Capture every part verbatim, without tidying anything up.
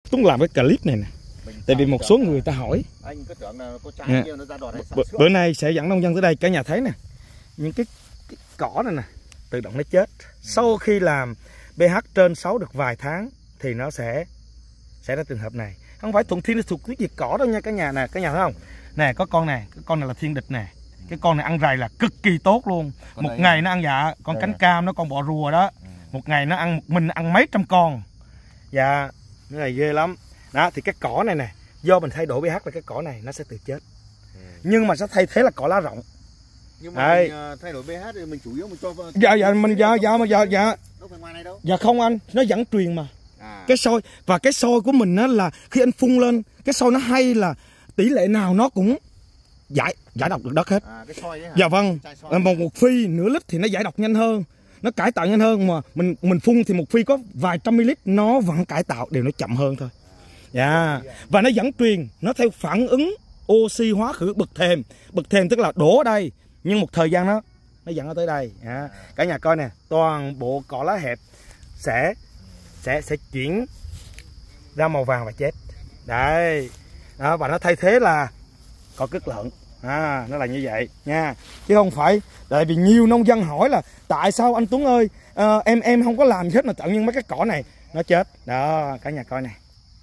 Tuấn làm cái clip này nè, tại vì một số người ta hỏi. Anh cứ tưởng là có trái Nè, kia nó ra đọt hay bữa, bữa nay sẽ dẫn nông dân tới đây, cả nhà thấy nè, những cái, cái cỏ này nè tự động nó chết. Ừ. Sau khi làm pH trên sáu được vài tháng thì nó sẽ xảy ra trường hợp này. Không phải thuận thiên nó thuộc cái diệt cỏ đâu nha cả nhà nè, cả nhà thấy không? Nè có con này, cái con này là thiên địch nè. Cái con này ăn rầy là cực kỳ tốt luôn. Con một ngày nó ăn dạ, con cánh cam nó con bọ rùa đó. Ừ. Một ngày nó ăn một mình ăn mấy trăm con. Dạ, cái này ghê lắm. Đó thì cái cỏ này nè, do mình thay đổi pH là cái cỏ này nó sẽ tự chết. Ừ. Nhưng mà sẽ thay thế là cỏ lá rộng. Nhưng mà mình thay đổi pH thì mình chủ yếu mình cho dạ dạ mình dạ dạ mà dạ dạ đâu phải ngoài này đâu. Dạ không anh, nó vẫn truyền mà. À. Cái soi và cái soi của mình á là khi anh phun lên cái soi nó hay là tỷ lệ nào nó cũng giải giải độc được đất hết. À, cái soi ấy hả? Dạ vâng. Một một phi nửa lít thì nó giải độc nhanh hơn, nó cải tạo nhanh hơn, mà mình mình phun thì một phi có vài trăm ml nó vẫn cải tạo, đều nó chậm hơn thôi. Dạ. Và nó vẫn truyền, nó theo phản ứng oxy hóa khử bậc thềm. Bậc thềm tức là đổ ở đây, nhưng một thời gian nó nó dẫn nó tới đây. À, cả nhà coi nè, toàn bộ cỏ lá hẹp sẽ sẽ sẽ chuyển ra màu vàng và chết. Đây. Đó, và nó thay thế là cỏ cứt lợn. À, nó là như vậy nha, chứ không phải tại vì nhiều nông dân hỏi là tại sao anh Tuấn ơi, à, em em không có làm gì hết mà tự nhiên mấy cái cỏ này nó chết. Đó, cả nhà coi này.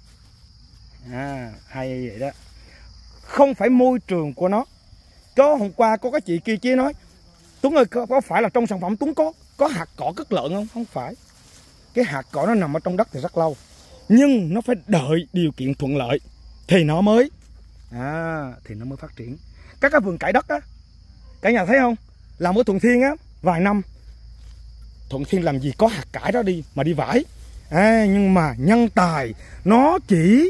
À, hay vậy đó. Không phải môi trường của nó. Có hôm qua có cái chị kia chia nói, Tuấn ơi có, có phải là trong sản phẩm Tuấn có có hạt cỏ cứt lợn không? Không phải. Cái hạt cỏ nó nằm ở trong đất thì rất lâu, nhưng nó phải đợi điều kiện thuận lợi thì nó mới à, thì nó mới phát triển. Các cái vườn cải đất á, cả nhà thấy không, làm ở Thuận Thiên á vài năm, Thuận Thiên làm gì có hạt cải đó đi mà đi vải. À, nhưng mà nhân tài nó chỉ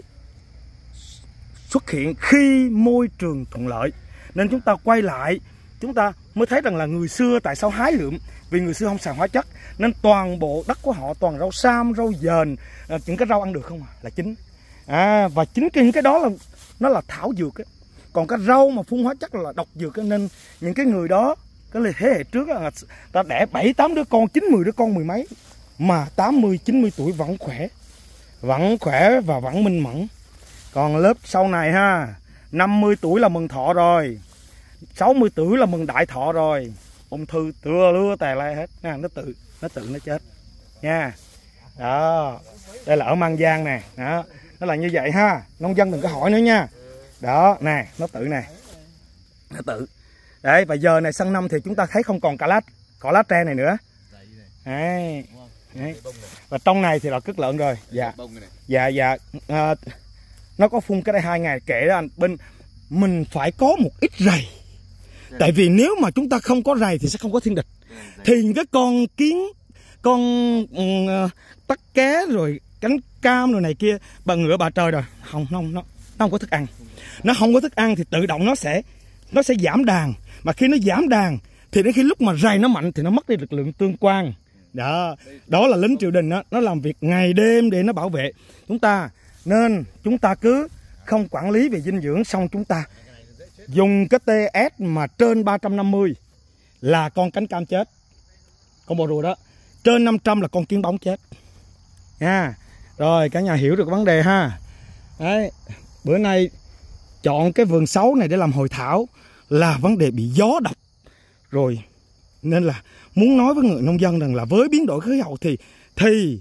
xuất hiện khi môi trường thuận lợi, nên chúng ta quay lại chúng ta mới thấy rằng là người xưa tại sao hái lượm, vì người xưa không xài hóa chất nên toàn bộ đất của họ toàn rau sam, rau dền, à, những cái rau ăn được không à, là chính. À, và chính cái những cái đó là nó là thảo dược ấy. Còn cái rau mà phun hóa chất là độc dược ấy. Nên những cái người đó, cái thế hệ trước là ta đẻ bảy tám đứa con, chín mười đứa con mười mấy, mà tám mươi chín mươi tuổi vẫn khỏe, vẫn khỏe và vẫn minh mẫn. Còn lớp sau này ha, năm mươi tuổi là mừng thọ rồi, sáu mươi tuổi là mừng đại thọ rồi, ung thư tưa lưa tè lai hết nha, nó tự nó tự nó chết nha. Đó, đây là ở Mang Giang nè, đó, nó là như vậy ha, nông dân đừng có hỏi nữa nha. Đó nè, nó tự nè, nó tự đấy. Và giờ này sang năm thì chúng ta thấy không còn cả lá cỏ lá tre này nữa. Đấy. Đấy. Và trong này thì là cứt lợn rồi. Dạ dạ dạ à, nó có phun cái đây hai ngày kệ đó anh. Bên mình phải có một ít rầy, tại vì nếu mà chúng ta không có rầy thì sẽ không có thiên địch. Thì những cái con kiến, con uh, tắc ké rồi cánh cam rồi này kia, bà ngựa bà trời rồi không nó không nó, nó không có thức ăn. Nó không có thức ăn thì tự động nó sẽ nó sẽ giảm đàn, mà khi nó giảm đàn thì đến khi lúc mà rầy nó mạnh thì nó mất đi lực lượng tương quan. Đó, đó là lính triều đình đó, nó làm việc ngày đêm để nó bảo vệ chúng ta. Nên chúng ta cứ không quản lý về dinh dưỡng, xong chúng ta dùng cái tê ét mà trên ba trăm năm mươi là con cánh cam chết, con bò rùa đó trên năm trăm là con kiến bóng chết nha. Rồi cả nhà hiểu được vấn đề ha. Đấy, bữa nay chọn cái vườn xấu này để làm hội thảo là vấn đề bị gió đập rồi, nên là muốn nói với người nông dân rằng là với biến đổi khí hậu thì thì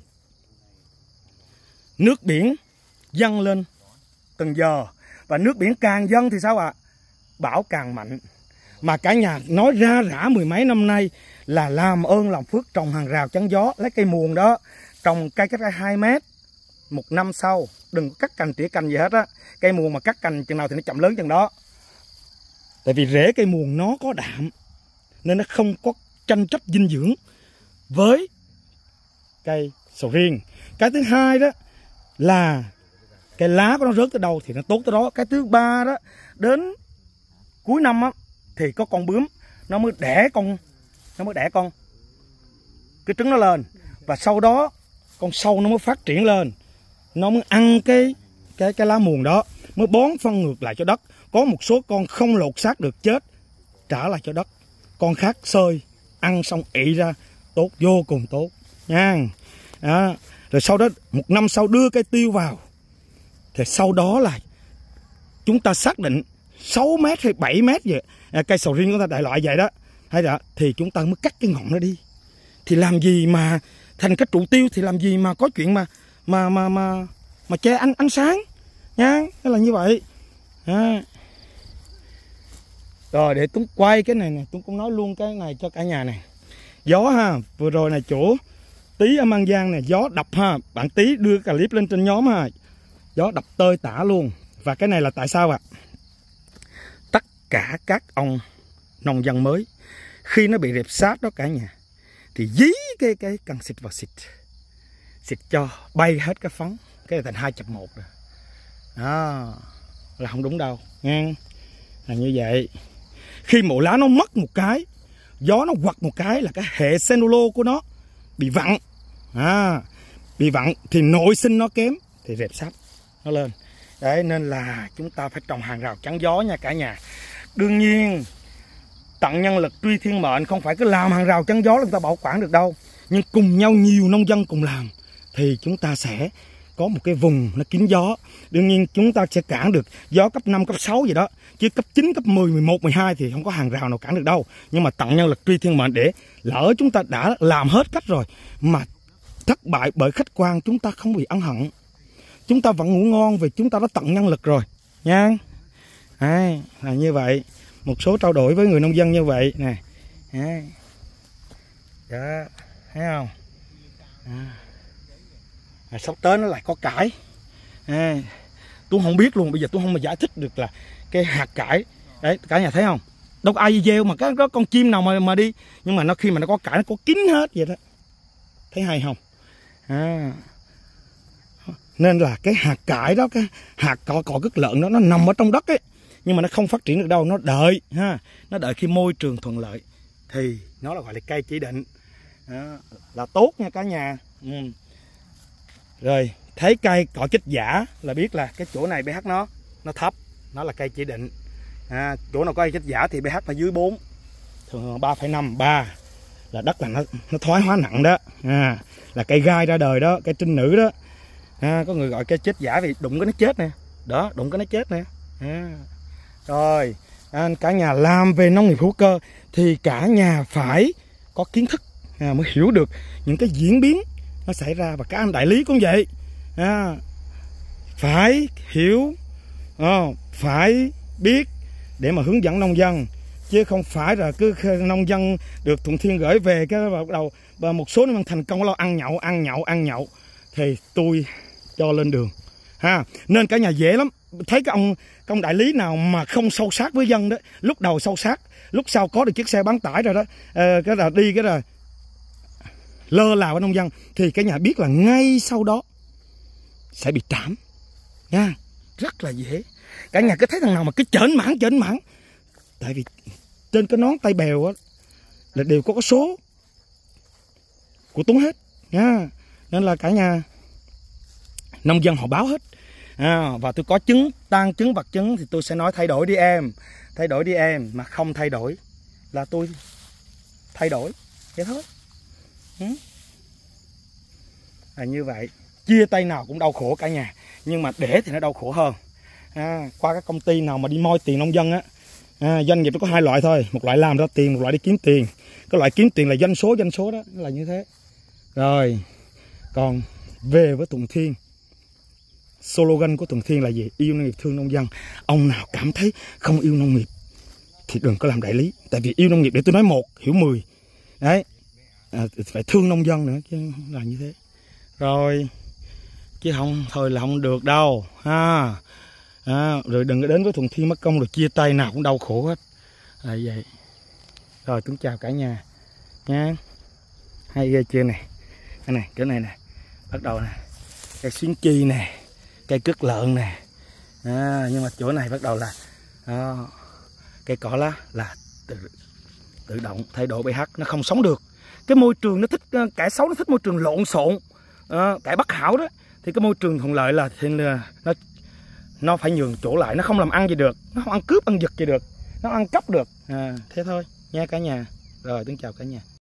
nước biển dâng lên từng giờ, và nước biển càng dâng thì sao ạ? À? Bão càng mạnh. Mà cả nhà nói ra rã mười mấy năm nay là làm ơn làm phước trồng hàng rào chắn gió, lấy cây muồng đó trồng cây cách hai mét, một năm sau đừng cắt cành tỉa cành gì hết á. Cây muồng mà cắt cành chừng nào thì nó chậm lớn chừng đó, tại vì rễ cây muồng nó có đạm nên nó không có tranh chấp dinh dưỡng với cây sầu riêng. Cái thứ hai đó là cái lá của nó rớt tới đâu thì nó tốt tới đó. Cái thứ ba đó, đến cuối năm á thì có con bướm nó mới đẻ con nó mới đẻ con cái trứng nó lên, và sau đó con sâu nó mới phát triển lên, nó mới ăn cái cái cái lá muồng đó, mới bón phân ngược lại cho đất. Có một số con không lột xác được chết, trả lại cho đất. Con khác xơi ăn xong ị ra, tốt, vô cùng tốt nha. Đó. Rồi sau đó một năm sau đưa cây tiêu vào, Thì sau đó là chúng ta xác định sáu mét hay bảy mét vậy, à, cây sầu riêng của ta đại loại vậy đó, hay đó, thì chúng ta mới cắt cái ngọn nó đi. Thì làm gì mà thành cái trụ tiêu, thì làm gì mà có chuyện mà mà mà mà mà che ánh ánh sáng nha, cái là như vậy. À. Rồi để Tuấn quay cái này nè, Tuấn cũng nói luôn cái này cho cả nhà này. Gió ha, vừa rồi này chỗ Tí ở Mang Giang này gió đập ha, bạn Tí đưa cái clip lên trên nhóm ha, gió đập tơi tả luôn. Và cái này là tại sao ạ? À? Tất cả các ông nông dân mới khi nó bị rệp sát đó cả nhà, thì dí cái cái cần xịt vào xịt, xịt cho bay hết cái phấn, cái này thành hai chập một rồi. Đó là không đúng đâu nha, là như vậy. Khi một lá nó mất một cái, gió nó quật một cái là cái hệ cellulose của nó bị vặn, à, bị vặn thì nội sinh nó kém thì rệp sáp nó lên. Đấy, nên là chúng ta phải trồng hàng rào chắn gió nha cả nhà. Đương nhiên tận nhân lực truy thiên mệnh, không phải cứ làm hàng rào chắn gió là chúng ta bảo quản được đâu, nhưng cùng nhau nhiều nông dân cùng làm thì chúng ta sẽ có một cái vùng nó kín gió. Đương nhiên chúng ta sẽ cản được gió cấp năm, cấp sáu gì đó, chứ cấp chín, cấp mười, mười một, mười hai thì không có hàng rào nào cản được đâu. Nhưng mà tận nhân lực truy thiên mệnh, để lỡ chúng ta đã làm hết cách rồi mà thất bại bởi khách quan, chúng ta không bị ân hận, chúng ta vẫn ngủ ngon vì chúng ta đã tận nhân lực rồi nha. À, là như vậy. Một số trao đổi với người nông dân như vậy nè. À. Đó, thấy không? À. À, sắp tới nó lại có cải. À, tôi không biết luôn, bây giờ tôi không mà giải thích được là cái hạt cải đấy, cả nhà thấy không? Đâu có ai gieo mà có, có con chim nào mà mà đi, nhưng mà nó khi mà nó có cải nó có kín hết vậy đó, thấy hay không? À. Nên là cái hạt cải đó, cái hạt cỏ cỏ cứt lợn đó, nó nằm ở trong đất ấy, nhưng mà nó không phát triển được đâu, nó đợi ha, nó đợi khi môi trường thuận lợi thì nó là gọi là cây chỉ định. Đó, là tốt nha cả nhà. Ừ. Rồi thấy cây cỏ chích giả là biết là cái chỗ này pH nó nó thấp, nó là cây chỉ định. À, chỗ nào có cây chích giả thì pH phải dưới bốn, thường ba phẩy năm, ba là đất là nó nó thoái hóa nặng đó. À, là cây gai ra đời đó, cây trinh nữ đó. À, có người gọi cây chết giả vì đụng cái nó chết nè, đó, đụng cái nó chết nè. À. Rồi à, cả nhà làm về nông nghiệp hữu cơ thì cả nhà phải có kiến thức, à, mới hiểu được những cái diễn biến nó xảy ra. Và các anh đại lý cũng vậy, à, phải hiểu, à, phải biết để mà hướng dẫn nông dân, chứ không phải là cứ nông dân được Thuận Thiên gửi về cái bắt đầu và một số nó thành công lo ăn nhậu ăn nhậu ăn nhậu thì tôi cho lên đường ha. Nên cả nhà dễ lắm, thấy cái ông công đại lý nào mà không sâu sát với dân đó, lúc đầu sâu sát, lúc sau có được chiếc xe bán tải rồi đó, à, cái là đi cái là lơ là với nông dân thì cả nhà biết là ngay sau đó sẽ bị trảm nha, rất là dễ. Cả nhà cứ thấy thằng nào mà cứ chởn mãn chởn mãn, tại vì trên cái nón tay bèo á là đều có cái số của Tuấn hết nha. Nên là cả nhà nông dân họ báo hết. À, và tôi có chứng, tan chứng vật chứng thì tôi sẽ nói thay đổi đi em, thay đổi đi em, mà không thay đổi là tôi thay đổi vậy thôi. Ừ. Là như vậy, chia tay nào cũng đau khổ cả nhà, nhưng mà để thì nó đau khổ hơn. À, qua các công ty nào mà đi moi tiền nông dân á, à, doanh nghiệp nó có hai loại thôi, một loại làm ra tiền, một loại đi kiếm tiền. Cái loại kiếm tiền là doanh số, doanh số đó là như thế. Rồi còn về với Thuận Thiên, slogan của Thuận Thiên là gì? Yêu nông nghiệp, thương nông dân. Ông nào cảm thấy không yêu nông nghiệp thì đừng có làm đại lý, tại vì yêu nông nghiệp để tôi nói một hiểu mười đấy, à, phải thương nông dân nữa chứ, là như thế. Rồi chứ không thôi là không được đâu ha. À, rồi đừng có đến với Thuận Thiên mất công rồi chia tay nào cũng đau khổ hết, là vậy. Rồi tôi chào cả nhà nha. Hay ghê chưa nè, cái này cái này nè, bắt đầu nè, cây xuyến chi nè, cây cứt lợn nè. À, nhưng mà chỗ này bắt đầu là à, cây cỏ lá là tự, tự động thay đổi pH, nó không sống được. Cái môi trường nó thích, cải xấu nó thích môi trường lộn xộn, à, cải bất hảo đó, thì cái môi trường thuận lợi là thì là nó nó phải nhường chỗ lại, nó không làm ăn gì được, nó không ăn cướp ăn giật gì được, nó ăn cắp được. À, thế thôi nha cả nhà. Rồi tôi chào cả nhà.